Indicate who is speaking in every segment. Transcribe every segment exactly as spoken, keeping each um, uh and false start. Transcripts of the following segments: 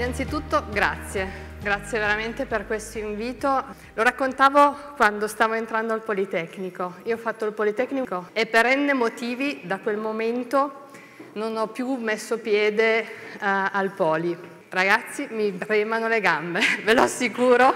Speaker 1: Innanzitutto grazie. Grazie veramente per questo invito. Lo raccontavo quando stavo entrando al Politecnico. Io ho fatto il Politecnico e per enne motivi da quel momento non ho più messo piede uh, al Poli. Ragazzi, mi tremano le gambe, ve lo assicuro.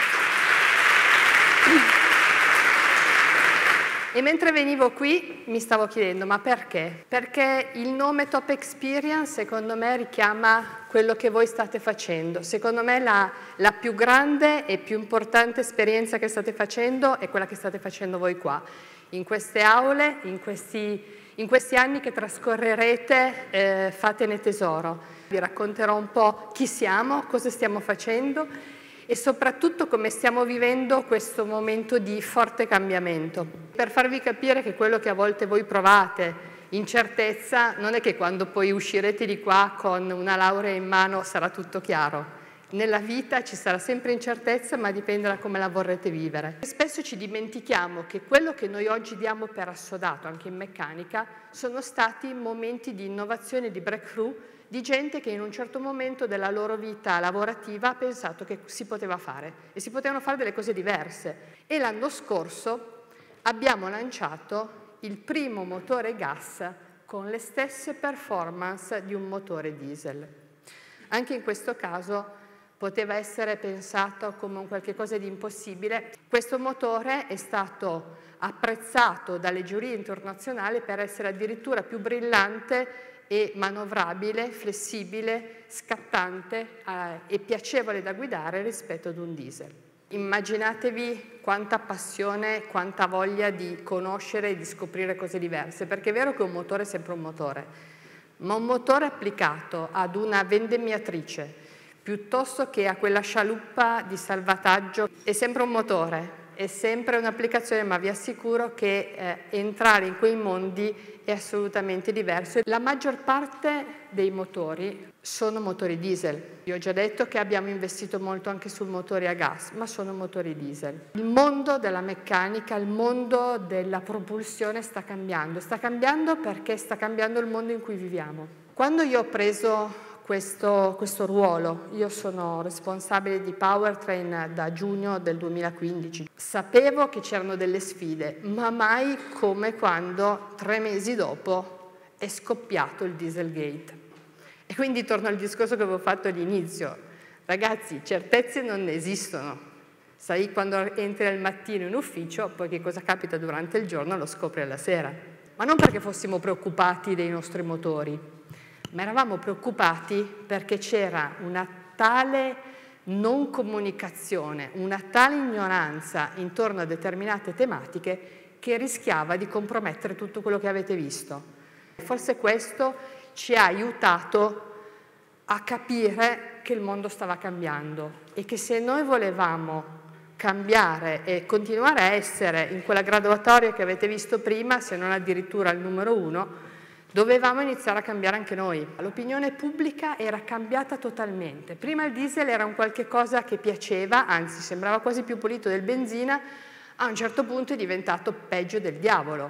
Speaker 1: E mentre venivo qui mi stavo chiedendo, ma perché? Perché il nome Top Experience secondo me richiama quello che voi state facendo. Secondo me la, la più grande e più importante esperienza che state facendo è quella che state facendo voi qua, in queste aule, in questi, in questi anni che trascorrerete, eh, fatene tesoro. Vi racconterò un po' chi siamo, cosa stiamo facendo e soprattutto come stiamo vivendo questo momento di forte cambiamento. Per farvi capire che quello che a volte voi provate, incertezza, non è che quando poi uscirete di qua con una laurea in mano sarà tutto chiaro. Nella vita ci sarà sempre incertezza, ma dipende da come la vorrete vivere. Spesso ci dimentichiamo che quello che noi oggi diamo per assodato, anche in meccanica, sono stati momenti di innovazione, di breakthrough, di gente che in un certo momento della loro vita lavorativa ha pensato che si poteva fare e si potevano fare delle cose diverse. E l'anno scorso abbiamo lanciato il primo motore gas con le stesse performance di un motore diesel. Anche in questo caso poteva essere pensato come un qualche cosa di impossibile. Questo motore è stato apprezzato dalle giurie internazionali per essere addirittura più brillante e manovrabile, flessibile, scattante eh, e piacevole da guidare rispetto ad un diesel. Immaginatevi quanta passione, quanta voglia di conoscere e di scoprire cose diverse, perché è vero che un motore è sempre un motore, ma un motore applicato ad una vendemmiatrice piuttosto che a quella scialuppa di salvataggio è sempre un motore, è sempre un'applicazione, ma vi assicuro che eh, entrare in quei mondi è assolutamente diverso. La maggior parte dei motori sono motori diesel. Io ho già detto che abbiamo investito molto anche sul motore a gas, ma sono motori diesel. Il mondo della meccanica, il mondo della propulsione sta cambiando. Sta cambiando perché sta cambiando il mondo in cui viviamo. Quando io ho preso Questo, questo ruolo, io sono responsabile di Powertrain da giugno del duemilaquindici. Sapevo che c'erano delle sfide, ma mai come quando tre mesi dopo è scoppiato il Dieselgate. E quindi torno al discorso che avevo fatto all'inizio. Ragazzi, certezze non ne esistono. Sai, quando entri al mattino in ufficio, poi che cosa capita durante il giorno lo scopri alla sera. Ma non perché fossimo preoccupati dei nostri motori, ma eravamo preoccupati perché c'era una tale non comunicazione, una tale ignoranza intorno a determinate tematiche che rischiava di compromettere tutto quello che avete visto. Forse questo ci ha aiutato a capire che il mondo stava cambiando e che se noi volevamo cambiare e continuare a essere in quella graduatoria che avete visto prima, se non addirittura al numero uno, dovevamo iniziare a cambiare anche noi. L'opinione pubblica era cambiata totalmente. Prima il diesel era un qualche cosa che piaceva, anzi sembrava quasi più pulito del benzina, a un certo punto è diventato peggio del diavolo.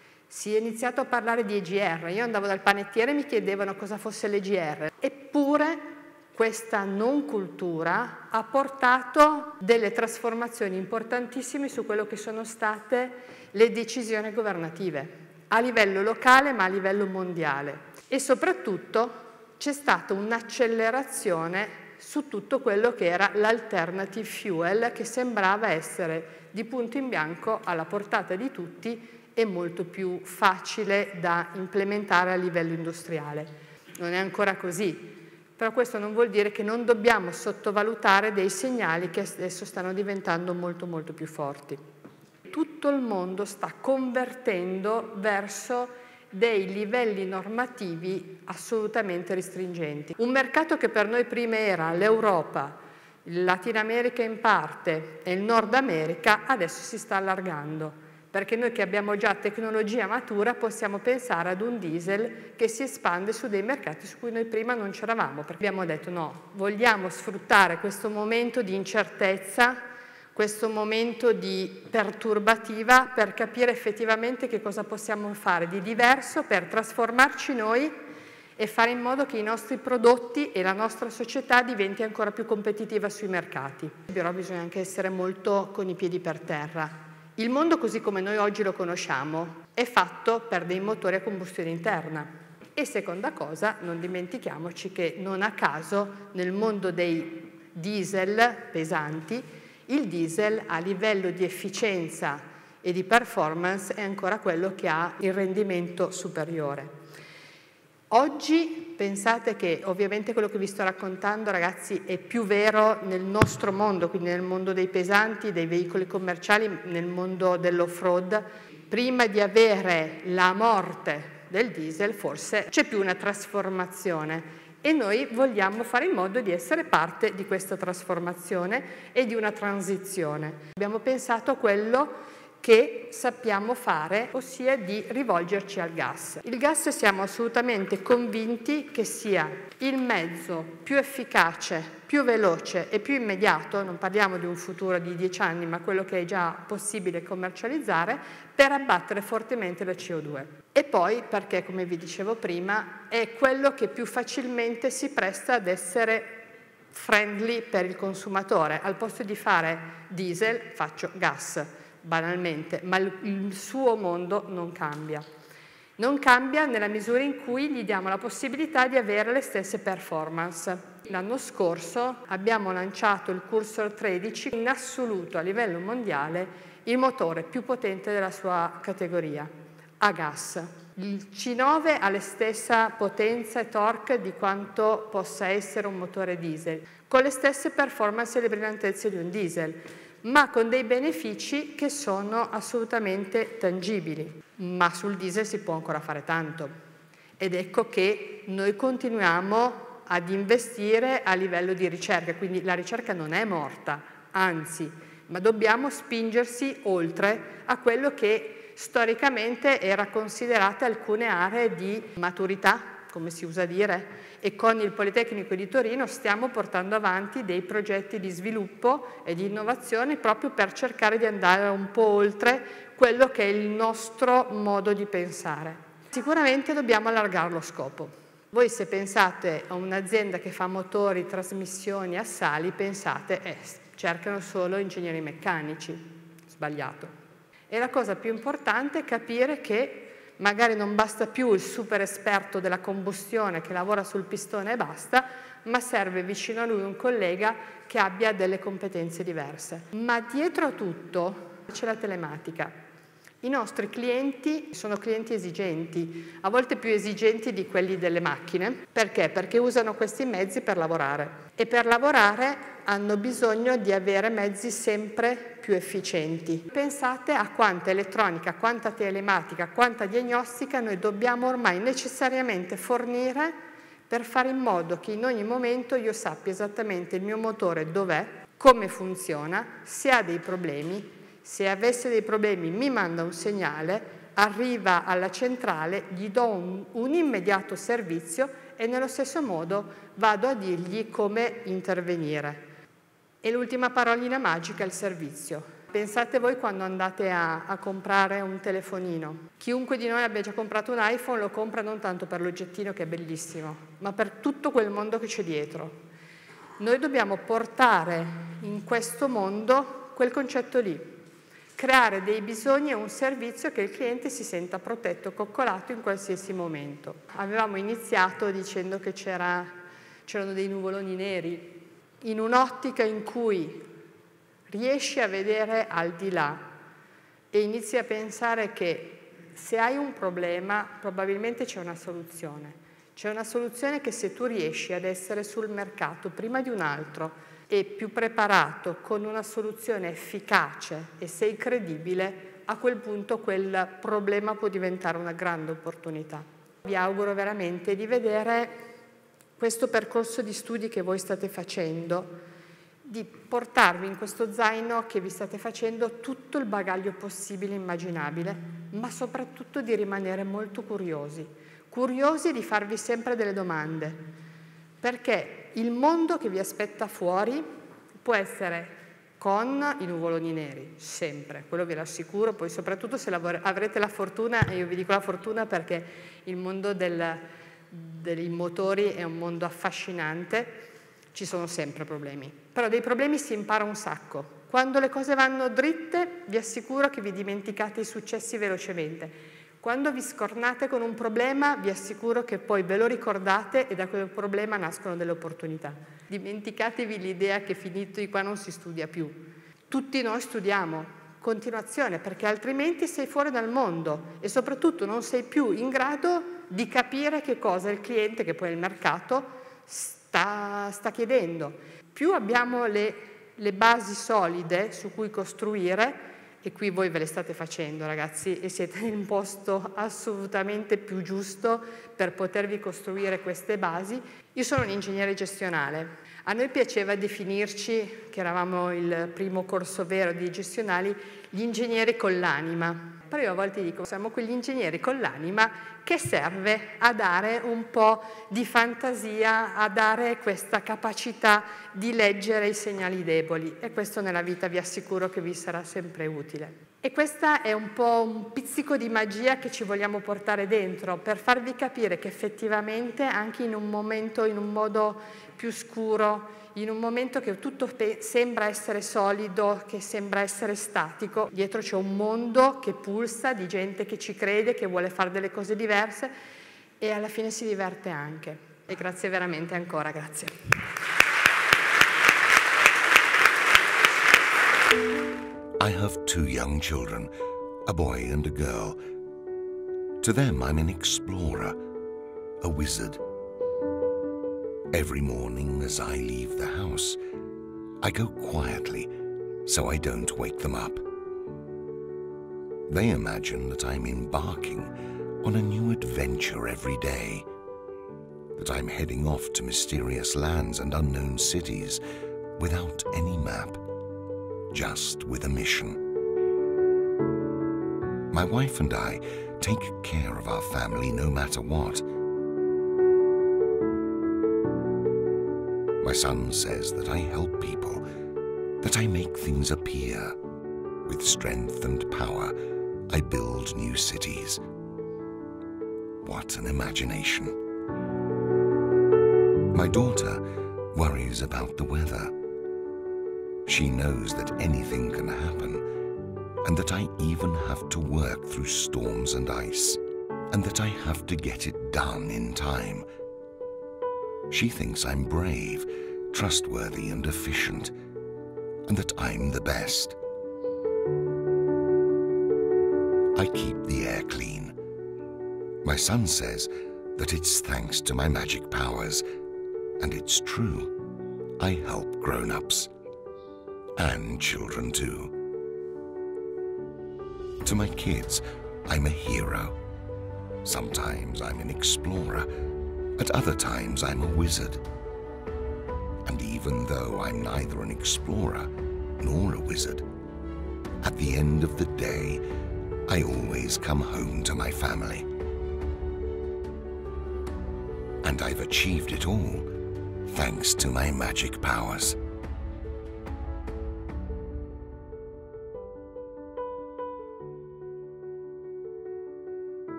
Speaker 1: Si è iniziato a parlare di E G R. Io andavo dal panettiere e mi chiedevano cosa fosse l'E G R. Eppure questa non cultura ha portato delle trasformazioni importantissime su quello che sono state le decisioni governative, a livello locale ma a livello mondiale. E soprattutto c'è stata un'accelerazione su tutto quello che era l'alternative fuel, che sembrava essere di punto in bianco alla portata di tutti e molto più facile da implementare a livello industriale. Non è ancora così, però questo non vuol dire che non dobbiamo sottovalutare dei segnali che adesso stanno diventando molto molto più forti. Tutto il mondo sta convertendo verso dei livelli normativi assolutamente restringenti. Un mercato che per noi prima era l'Europa, il Latino America in parte e il Nord America, adesso si sta allargando, perché noi che abbiamo già tecnologia matura possiamo pensare ad un diesel che si espande su dei mercati su cui noi prima non c'eravamo, perché abbiamo detto no, vogliamo sfruttare questo momento di incertezza, questo momento di perturbativa per capire effettivamente che cosa possiamo fare di diverso per trasformarci noi e fare in modo che i nostri prodotti e la nostra società diventi ancora più competitiva sui mercati. Però bisogna anche essere molto con i piedi per terra. Il mondo così come noi oggi lo conosciamo è fatto per dei motori a combustione interna. E seconda cosa, non dimentichiamoci che non a caso nel mondo dei diesel pesanti, il diesel a livello di efficienza e di performance è ancora quello che ha il rendimento superiore. Oggi pensate che ovviamente quello che vi sto raccontando, ragazzi, è più vero nel nostro mondo, quindi nel mondo dei pesanti, dei veicoli commerciali, nel mondo dell'off-road. Prima di avere la morte del diesel forse c'è più una trasformazione e noi vogliamo fare in modo di essere parte di questa trasformazione e di una transizione. Abbiamo pensato a quello che sappiamo fare, ossia di rivolgerci al gas. Il gas siamo assolutamente convinti che sia il mezzo più efficace, più veloce e più immediato, non parliamo di un futuro di dieci anni, ma quello che è già possibile commercializzare, per abbattere fortemente la C O due. E poi perché, come vi dicevo prima, è quello che più facilmente si presta ad essere friendly per il consumatore. Al posto di fare diesel faccio gas, banalmente, ma il suo mondo non cambia. Non cambia nella misura in cui gli diamo la possibilità di avere le stesse performance. L'anno scorso abbiamo lanciato il Cursor tredici, in assoluto a livello mondiale il motore più potente della sua categoria, a gas. Il C nove ha la stessa potenza e torque di quanto possa essere un motore diesel, con le stesse performance e le brillantezze di un diesel, ma con dei benefici che sono assolutamente tangibili. Ma sul diesel si può ancora fare tanto. Ed ecco che noi continuiamo ad investire a livello di ricerca, quindi la ricerca non è morta, anzi, ma dobbiamo spingersi oltre a quello che storicamente era considerate alcune aree di maturità, come si usa dire, e con il Politecnico di Torino stiamo portando avanti dei progetti di sviluppo e di innovazione proprio per cercare di andare un po' oltre quello che è il nostro modo di pensare. Sicuramente dobbiamo allargare lo scopo. Voi se pensate a un'azienda che fa motori, trasmissioni, assali, pensate, eh, cercano solo ingegneri meccanici. Sbagliato. E la cosa più importante è capire che magari non basta più il super esperto della combustione che lavora sul pistone e basta, ma serve vicino a lui un collega che abbia delle competenze diverse. Ma dietro a tutto c'è la telematica. I nostri clienti sono clienti esigenti, a volte più esigenti di quelli delle macchine. Perché? Perché usano questi mezzi per lavorare e per lavorare hanno bisogno di avere mezzi sempre più efficienti. Pensate a quanta elettronica, quanta telematica, quanta diagnostica noi dobbiamo ormai necessariamente fornire per fare in modo che in ogni momento io sappia esattamente il mio motore dov'è, come funziona, se ha dei problemi. Se avesse dei problemi mi manda un segnale, arriva alla centrale, gli do un, un immediato servizio e nello stesso modo vado a dirgli come intervenire. E l'ultima parolina magica è il servizio. Pensate voi quando andate a, a comprare un telefonino. Chiunque di noi abbia già comprato un iPhone lo compra non tanto per l'oggettino che è bellissimo, ma per tutto quel mondo che c'è dietro. Noi dobbiamo portare in questo mondo quel concetto lì. Creare dei bisogni e un servizio che il cliente si senta protetto, coccolato in qualsiasi momento. Avevamo iniziato dicendo che c'era, c'erano dei nuvoloni neri, in un'ottica in cui riesci a vedere al di là e inizi a pensare che se hai un problema probabilmente c'è una soluzione. C'è una soluzione che se tu riesci ad essere sul mercato prima di un altro e più preparato, con una soluzione efficace e sei credibile, a quel punto quel problema può diventare una grande opportunità. Vi auguro veramente di vedere questo percorso di studi che voi state facendo, di portarvi in questo zaino che vi state facendo tutto il bagaglio possibile e immaginabile, ma soprattutto di rimanere molto curiosi, curiosi di farvi sempre delle domande, perché il mondo che vi aspetta fuori può essere con i nuvoloni neri, sempre, quello ve lo assicuro, poi soprattutto se avrete la fortuna, e io vi dico la fortuna perché il mondo del, dei motori è un mondo affascinante, ci sono sempre problemi, però dei problemi si impara un sacco. Quando le cose vanno dritte, vi assicuro che vi dimenticate i successi velocemente. Quando vi scornate con un problema, vi assicuro che poi ve lo ricordate e da quel problema nascono delle opportunità. Dimenticatevi l'idea che finito di qua non si studia più. Tutti noi studiamo, continuazione, perché altrimenti sei fuori dal mondo e soprattutto non sei più in grado di capire che cosa il cliente, che poi è il mercato, sta, sta chiedendo. Più abbiamo le, le basi solide su cui costruire, e qui voi ve le state facendo, ragazzi, e siete nel posto assolutamente più giusto per potervi costruire queste basi. Io sono un ingegnere gestionale. A noi piaceva definirci, che eravamo il primo corso vero di gestionali, gli ingegneri con l'anima. Però io a volte dico, siamo quegli ingegneri con l'anima che serve a dare un po' di fantasia, a dare questa capacità di leggere i segnali deboli, e questo nella vita vi assicuro che vi sarà sempre utile. E questa è un po' un pizzico di magia che ci vogliamo portare dentro per farvi capire che effettivamente anche in un momento, in un modo più scuro, in un momento che tutto sembra essere solido, che sembra essere statico, dietro c'è un mondo che pulsa, di gente che ci crede, che vuole fare delle cose diverse e alla fine si diverte anche. E grazie veramente ancora, grazie.
Speaker 2: I have two young children, a boy and a girl. To them, I'm an explorer, a wizard. Every morning as I leave the house, I go quietly so I don't wake them up. They imagine that I'm embarking on a new adventure every day, that I'm heading off to mysterious lands and unknown cities without any map, just with a mission. My wife and I take care of our family no matter what. My son says that I help people, that I make things appear. With strength and power, I build new cities. What an imagination. My daughter worries about the weather. She knows that anything can happen, and that I even have to work through storms and ice, and that I have to get it done in time. She thinks I'm brave, trustworthy and efficient, and that I'm the best. I keep the air clean. My son says that it's thanks to my magic powers, and it's true. I help grown-ups, and children too. To my kids, I'm a hero. Sometimes I'm an explorer. At other times, I'm a wizard. And even though I'm neither an explorer nor a wizard, at the end of the day, I always come home to my family. And I've achieved it all thanks to my magic powers.